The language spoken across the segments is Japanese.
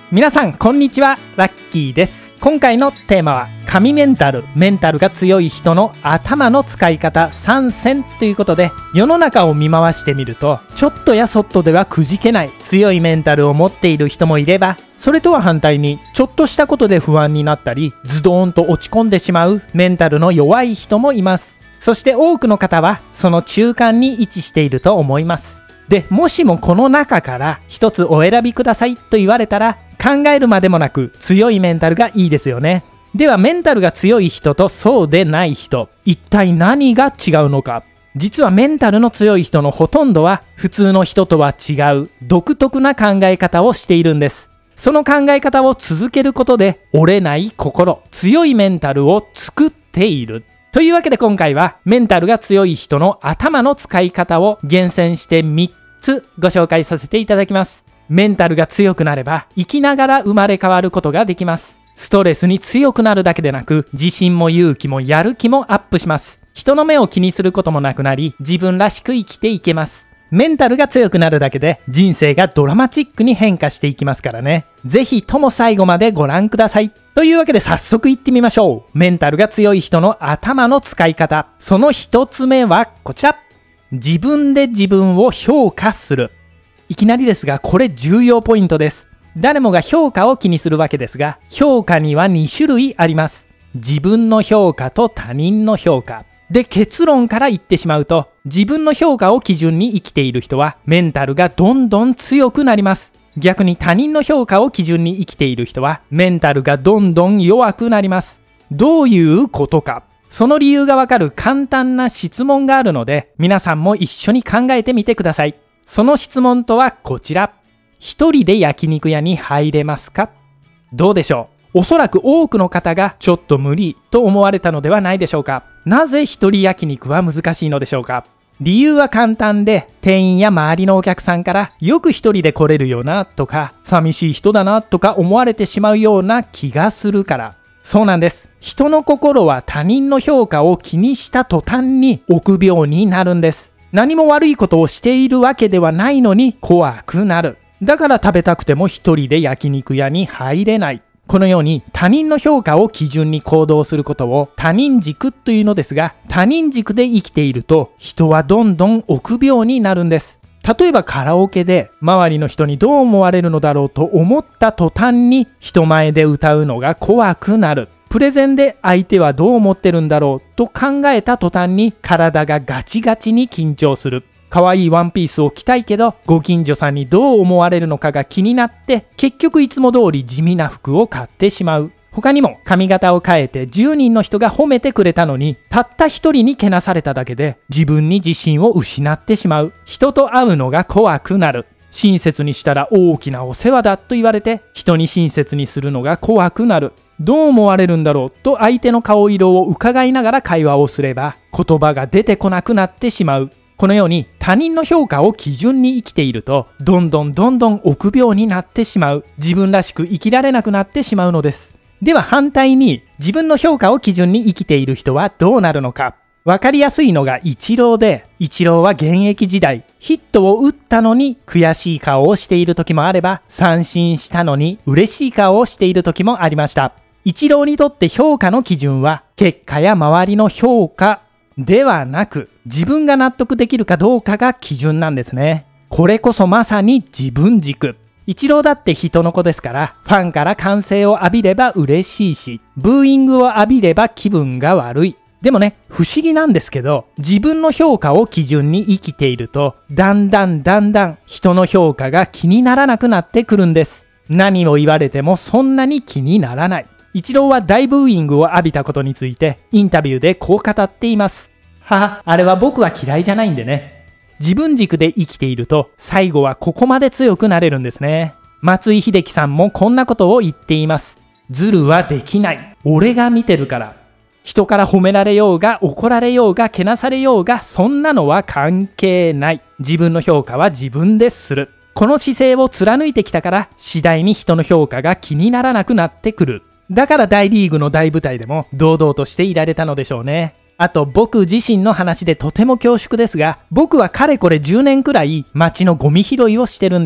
皆さんこんにちは、ラッキーです。今回のテーマは神メンタルが強い人の頭の使い方3選ということで、世の中を見回してみるとちょっとやそっとではくじけない強いメンタルを持っている人もいれば、それとは反対にちょっとしたことで不安になったりズドーンと落ち込んでしまうメンタルの弱い人もいます。そして多くの方はその中間に位置していると思います。でもしもこの中から一つお選びくださいと言われたら、考えるまでもなく強いメンタルがいいですよね。ではメンタルが強い人とそうでない人、一体何が違うのか。実はメンタルの強い人のほとんどは普通の人とは違う独特な考え方をしているんです。その考え方を続けることで折れない心、強いメンタルを作っている。というわけで今回はメンタルが強い人の頭の使い方を厳選して3つご紹介させていただきます。メンタルが強くなれば生きながら生まれ変わることができます。ストレスに強くなるだけでなく、自信も勇気もやる気もアップします。人の目を気にすることもなくなり、自分らしく生きていけます。メンタルが強くなるだけで人生がドラマチックに変化していきますからね。ぜひとも最後までご覧ください。というわけで早速行ってみましょう。メンタルが強い人の頭の使い方。その一つ目はこちら。自分で自分を評価する。いきなりですが、これ重要ポイントです。誰もが評価を気にするわけですが、評価には2種類あります。自分の評価と他人の評価。で、結論から言ってしまうと、自分の評価を基準に生きている人は、メンタルがどんどん強くなります。逆に他人の評価を基準に生きている人は、メンタルがどんどん弱くなります。どういうことか。その理由がわかる簡単な質問があるので、皆さんも一緒に考えてみてください。その質問とはこちら。一人で焼肉屋に入れますか？どうでしょう？おそらく多くの方がちょっと無理と思われたのではないでしょうか。なぜ一人焼肉は難しいのでしょうか。理由は簡単で、店員や周りのお客さんからよく一人で来れるよなとか、寂しい人だなとか思われてしまうような気がするから。そうなんです。人の心は他人の評価を気にした途端に臆病になるんです。何も悪いことをしているわけではないのに怖くなる。だから食べたくても一人で焼肉屋に入れない。このように他人の評価を基準に行動することを他人軸というのですが、他人軸で生きていると人はどんどん臆病になるんです。例えばカラオケで周りの人にどう思われるのだろうと思った途端に人前で歌うのが怖くなる。プレゼンで相手はどう思ってるんだろうと考えた途端に体がガチガチに緊張する。可愛いワンピースを着たいけどご近所さんにどう思われるのかが気になって結局いつも通り地味な服を買ってしまう。他にも髪型を変えて10人の人が褒めてくれたのにたった一人にけなされただけで自分に自信を失ってしまう。人と会うのが怖くなる。親切にしたら大きなお世話だと言われて人に親切にするのが怖くなる。どう思われるんだろうと相手の顔色を伺いながら会話をすれば言葉が出てこなくなってしまう。このように他人の評価を基準に生きているとどんどん臆病になってしまう。自分らしく生きられなくなってしまうのです。では反対に自分の評価を基準に生きている人はどうなるのか。わかりやすいのがイチローで、イチローは現役時代ヒットを打ったのに悔しい顔をしている時もあれば、三振したのに嬉しい顔をしている時もありました。イチローにとって評価の基準は結果や周りの評価ではなく、自分が納得できるかどうかが基準なんですね。これこそまさに自分軸。イチローだって人の子ですから、ファンから歓声を浴びれば嬉しいし、ブーイングを浴びれば気分が悪い。でもね、不思議なんですけど、自分の評価を基準に生きていると、だんだん人の評価が気にならなくなってくるんです。何を言われてもそんなに気にならない。イチローは大ブーイングを浴びたことについてインタビューでこう語っています。あれは僕は嫌いじゃないんでね。自分軸で生きていると最後はここまで強くなれるんですね。松井秀喜さんもこんなことを言っています。ズルはできない。俺が見てるから。人から褒められようが怒られようがけなされようがそんなのは関係ない。自分の評価は自分でする。この姿勢を貫いてきたから次第に人の評価が気にならなくなってくる。だから大リーグの大舞台でも堂々としていられたのでしょうね。あと僕自身の話でとても恐縮ですが、僕はかれこれ10年くらい街のゴミ拾いをしてるんです。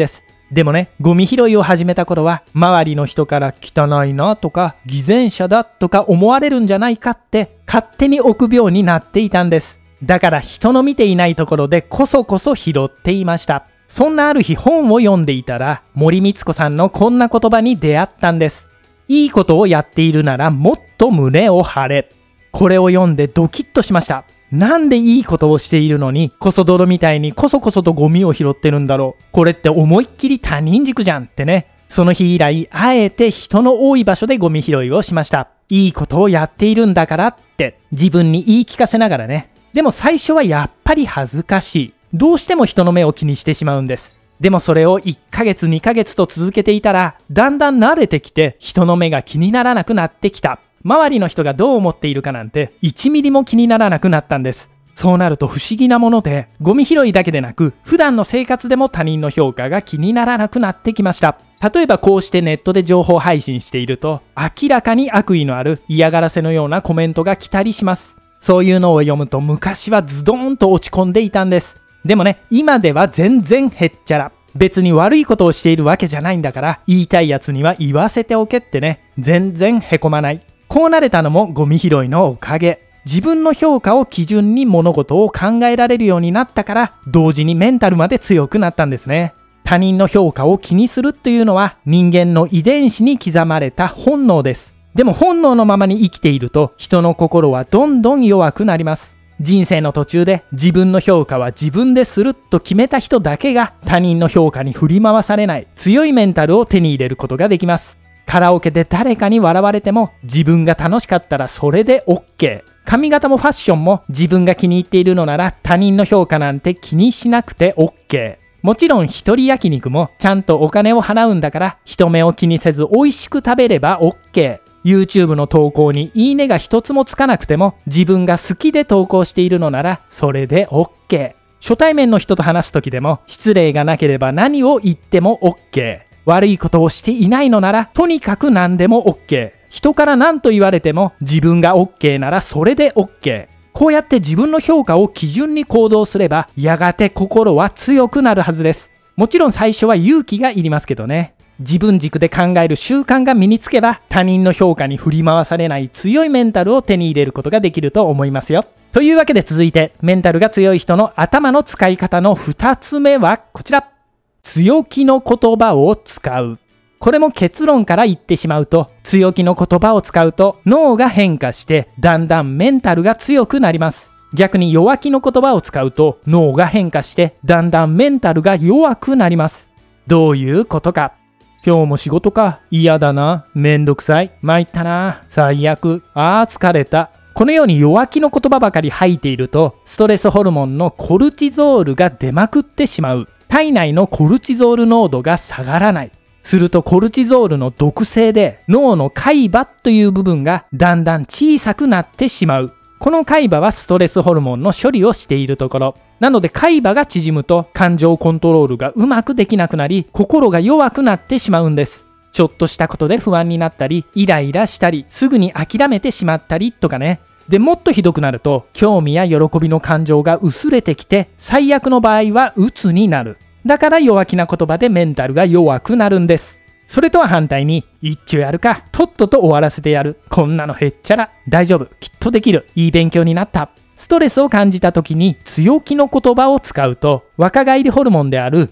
でもね、ゴミ拾いを始めた頃は、周りの人から汚いなとか、偽善者だとか思われるんじゃないかって、勝手に臆病になっていたんです。だから人の見ていないところでこそこそ拾っていました。そんなある日本を読んでいたら、森光子さんのこんな言葉に出会ったんです。いいことをやっているならもっと胸を張れ。これを読んでドキッとしました。なんでいいことをしているのに、こそ泥みたいにこそこそとゴミを拾ってるんだろう。これって思いっきり他人軸じゃんってね。その日以来、あえて人の多い場所でゴミ拾いをしました。いいことをやっているんだからって自分に言い聞かせながらね。でも最初はやっぱり恥ずかしい。どうしても人の目を気にしてしまうんです。でもそれを1ヶ月2ヶ月と続けていたら、だんだん慣れてきて人の目が気にならなくなってきた。周りの人がどう思っているかなんて1ミリも気にならなくなったんです。そうなると不思議なもので、ゴミ拾いだけでなく普段の生活でも他人の評価が気にならなくなってきました。例えばこうしてネットで情報配信していると、明らかに悪意のある嫌がらせのようなコメントが来たりします。そういうのを読むと昔はズドーンと落ち込んでいたんです。でもね、今では全然へっちゃら。別に悪いことをしているわけじゃないんだから、言いたいやつには言わせておけってね、全然へこまない。こうなれたのもゴミ拾いのおかげ。自分の評価を基準に物事を考えられるようになったから、同時にメンタルまで強くなったんですね。他人の評価を気にするというのは人間の遺伝子に刻まれた本能です。でも本能のままに生きていると人の心はどんどん弱くなります。人生の途中で自分の評価は自分ですると決めた人だけが他人の評価に振り回されない強いメンタルを手に入れることができます。カラオケで誰かに笑われても自分が楽しかったらそれで OK。髪型もファッションも自分が気に入っているのなら他人の評価なんて気にしなくて OK。もちろん一人焼肉もちゃんとお金を払うんだから人目を気にせず美味しく食べれば OK。YouTube の投稿にいいねが一つもつかなくても自分が好きで投稿しているのならそれで OK。初対面の人と話す時でも失礼がなければ何を言っても OK。悪いことをしていないのならとにかく何でも OK。人から何と言われても自分が OK ならそれで OK。こうやって自分の評価を基準に行動すればやがて心は強くなるはずです。もちろん最初は勇気がいりますけどね。自分軸で考える習慣が身につけば他人の評価に振り回されない強いメンタルを手に入れることができると思いますよ。というわけで続いてメンタルが強い人の頭の使い方の2つ目はこちら。強気の言葉を使う。これも結論から言ってしまうと、強気の言葉を使うと脳が変化してだんだんメンタルが強くなります。逆に弱気の言葉を使うと脳が変化してだんだんメンタルが弱くなります。どういうことか。今日も仕事か。嫌だな。めんどくさい。参ったな。最悪。疲れた。このように弱気の言葉ばかり吐いていると、ストレスホルモンのコルチゾールが出まくってしまう。体内のコルチゾール濃度が下がらない。するとコルチゾールの毒性で脳の海馬という部分がだんだん小さくなってしまう。この海馬はストレスホルモンの処理をしているところ。なので海馬が縮むと感情コントロールがうまくできなくなり、心が弱くなってしまうんです。ちょっとしたことで不安になったり、イライラしたり、すぐに諦めてしまったりとかね。でもっとひどくなると興味や喜びの感情が薄れてきて、最悪の場合は鬱になる。だから弱気な言葉でメンタルが弱くなるんです。それとは反対に、一丁やるか、とっとと終わらせてやる。こんなのへっちゃら。大丈夫。きっとできる。いい勉強になった。ストレスを感じた時に強気の言葉を使うと、若返りホルモンである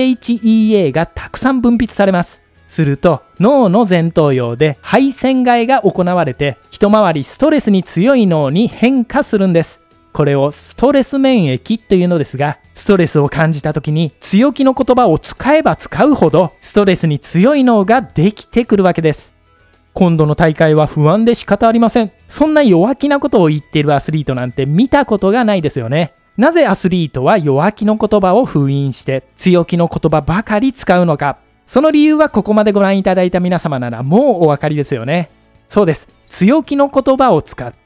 DHEA がたくさん分泌されます。すると、脳の前頭葉で配線替えが行われて、一回りストレスに強い脳に変化するんです。これをストレス免疫というのですが、ストレスを感じた時に強気の言葉を使えば使うほどストレスに強い脳ができてくるわけです。今度の大会は不安で仕方ありません。そんな弱気なことを言っているアスリートなんて見たことがないですよね。なぜアスリートは弱気の言葉を封印して強気の言葉ばかり使うのか。その理由はここまでご覧いただいた皆様ならもうお分かりですよね。そうです。強気の言葉を使って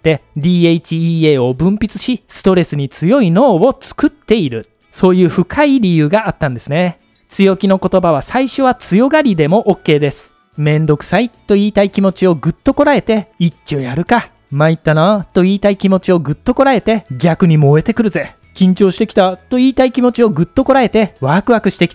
DHEA を分泌し、ストレスに強い脳を作っている。そういう深い理由があったんですね。強気の言葉は最初は強がりでも OK です。めんどくさいと言いたい気持ちをぐっとこらえて、一丁やるか。参ったなと言いたい気持ちをぐっとこらえて、逆に燃えてくるぜ。緊張してきたと言いたい気持ちをぐっとこらえて、ワクワクしてきた。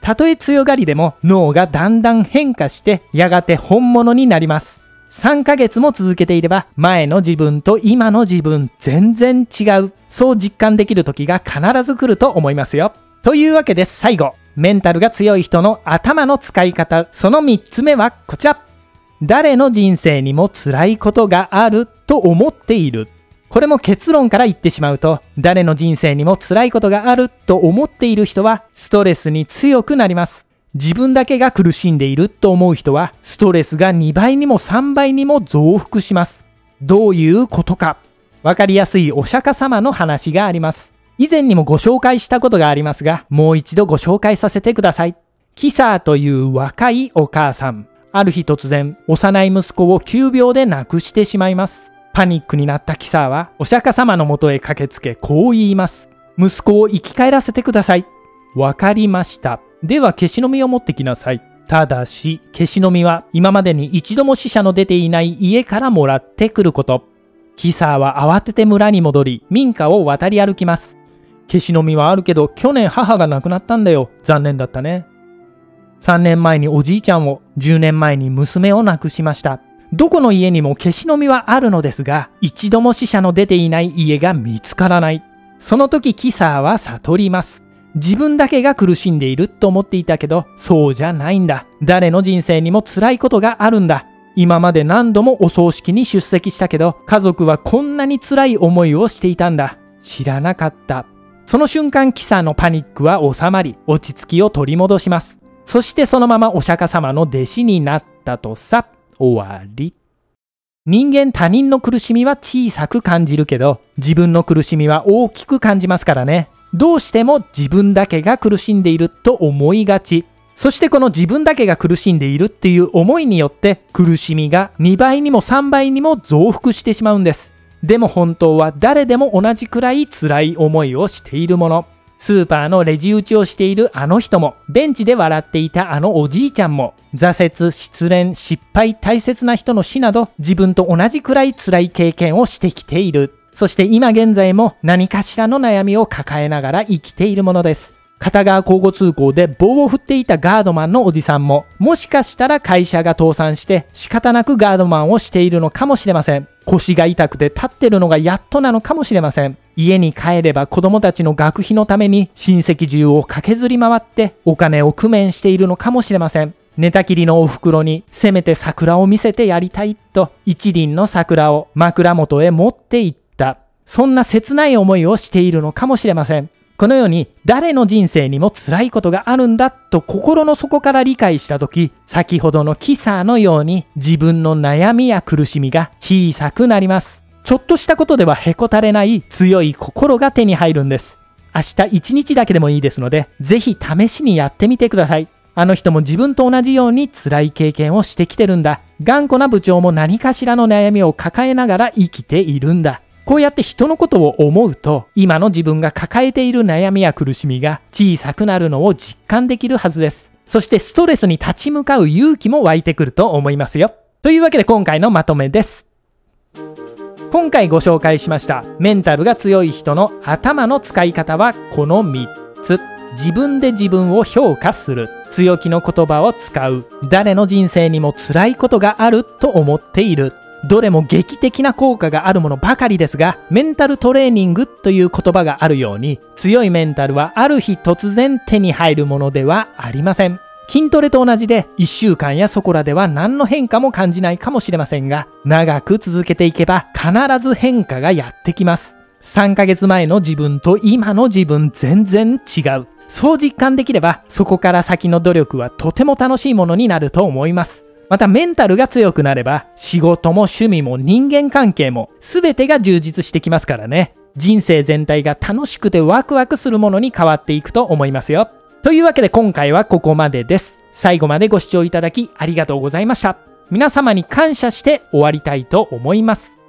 たとえ強がりでも脳がだんだん変化してやがて本物になります。3ヶ月も続けていれば前の自分と今の自分全然違う。そう実感できる時が必ず来ると思いますよ。というわけで最後、メンタルが強い人の頭の使い方、その3つ目はこちら。誰の人生にも辛いことがあると思っている。これも結論から言ってしまうと、誰の人生にも辛いことがあると思っている人はストレスに強くなります。自分だけが苦しんでいると思う人はストレスが2倍にも3倍にも増幅します。どういうことか。わかりやすいお釈迦様の話があります。以前にもご紹介したことがありますが、もう一度ご紹介させてください。キサーという若いお母さん。ある日突然、幼い息子を急病で亡くしてしまいます。パニックになったキサーはお釈迦様のもとへ駆けつけこう言います。息子を生き返らせてください。わかりました。ではケシの実を持ってきなさい。ただし、ケシの実は今までに一度も死者の出ていない家からもらってくること。キサーは慌てて村に戻り、民家を渡り歩きます。ケシの実はあるけど、去年母が亡くなったんだよ。残念だったね。3年前におじいちゃんを、10年前に娘を亡くしました。どこの家にもケシの実はあるのですが、一度も死者の出ていない家が見つからない。その時キサーは悟ります。自分だけが苦しんでいると思っていたけど、そうじゃないんだ。誰の人生にも辛いことがあるんだ。今まで何度もお葬式に出席したけど、家族はこんなに辛い思いをしていたんだ。知らなかった。その瞬間、キサーのパニックは収まり、落ち着きを取り戻します。そしてそのままお釈迦様の弟子になったとさ。終わり。人間他人の苦しみは小さく感じるけど、自分の苦しみは大きく感じますからね。どうしても自分だけが苦しんでいると思いがち。そしてこの自分だけが苦しんでいるっていう思いによって苦しみが2倍にも3倍にも増幅してしまうんです。でも本当は誰でも同じくらい辛い思いをしているもの。スーパーのレジ打ちをしているあの人も、ベンチで笑っていたあのおじいちゃんも、挫折、失恋、失敗、大切な人の死など自分と同じくらい辛い経験をしてきている。そして今現在も何かしらの悩みを抱えながら生きているものです。片側交互通行で棒を振っていたガードマンのおじさんも、もしかしたら会社が倒産して仕方なくガードマンをしているのかもしれません。腰が痛くて立ってるのがやっとなのかもしれません。家に帰れば子供たちの学費のために親戚中を駆けずり回ってお金を工面しているのかもしれません。寝たきりのお袋にせめて桜を見せてやりたいと一輪の桜を枕元へ持って行った。そんな切ない思いをしているのかもしれません。このように誰の人生にも辛いことがあるんだと心の底から理解したとき、先ほどのキサーのように自分の悩みや苦しみが小さくなります。ちょっとしたことではへこたれない強い心が手に入るんです。明日一日だけでもいいですので、ぜひ試しにやってみてください。あの人も自分と同じように辛い経験をしてきてるんだ。頑固な部長も何かしらの悩みを抱えながら生きているんだ。こうやって人のことを思うと、今の自分が抱えている悩みや苦しみが小さくなるのを実感できるはずです。そしてストレスに立ち向かう勇気も湧いてくると思いますよ。というわけで今回のまとめです。今回ご紹介しましたメンタルが強い人の頭の使い方はこの3つ。自分で自分を評価する。強気の言葉を使う。誰の人生にも辛いことがあると思っている。どれも劇的な効果があるものばかりですが、メンタルトレーニングという言葉があるように、強いメンタルはある日突然手に入るものではありません。筋トレと同じで1週間やそこらでは何の変化も感じないかもしれませんが、長く続けていけば必ず変化がやってきます。3ヶ月前の自分と今の自分全然違う。そう実感できれば、そこから先の努力はとても楽しいものになると思います。またメンタルが強くなれば、仕事も趣味も人間関係も全てが充実してきますからね。人生全体が楽しくてワクワクするものに変わっていくと思いますよ。というわけで今回はここまでです。最後までご視聴いただきありがとうございました。皆様に感謝して終わりたいと思います。